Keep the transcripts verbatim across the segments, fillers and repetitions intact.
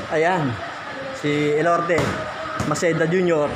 Ayan, si Elorde Maceda Junior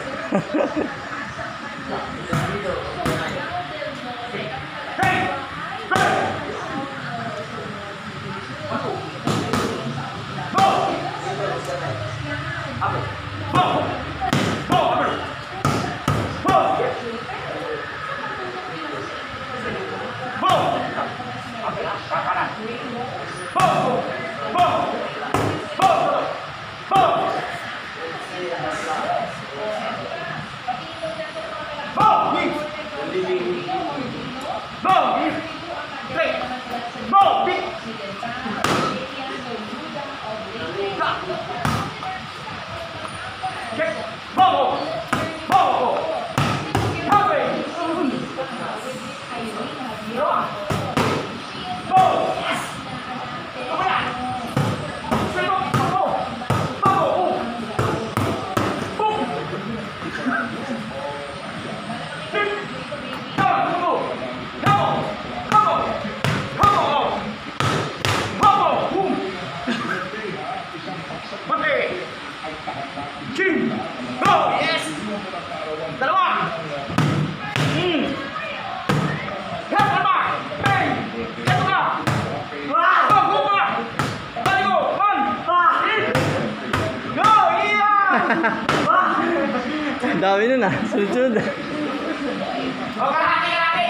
dami nun ah, sunod-sunod. O, kalahati, kalahati.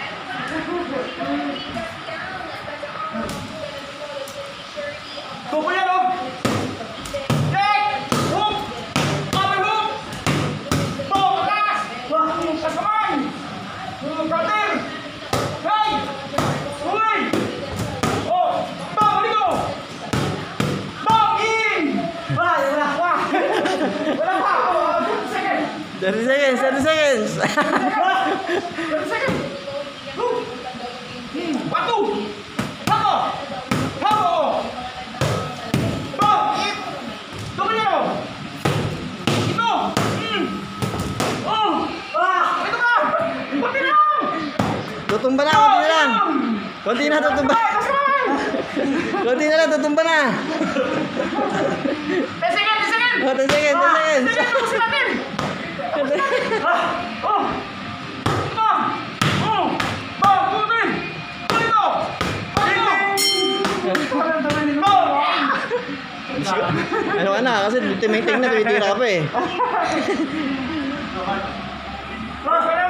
Tupo yan, o. Take! Hook! Kapay hook! To, taas! Kasamay! Katir! Hey! Uy! O, to, ligo! To, in! Wala, wala, wala. Wala pa, o. thirty seconds, thirty seconds. thirty seconds. Batu. Habo. Habo. Bom. It. Domino. Ito. Hmm. Oh. Ah. Ito ka. Kunti na lang. Tutumba na, konti na lang. Konti na, tutumba. Konti na lang, tutumba na. ten seconds, ten seconds. Oh, ten seconds, ten seconds. ten seconds, tapusin natin. Ah. Oh. Ito. Oh. Bom. Kunti. Kunti. Ano ka na, kasi tumiting na, tumitira ka pa eh.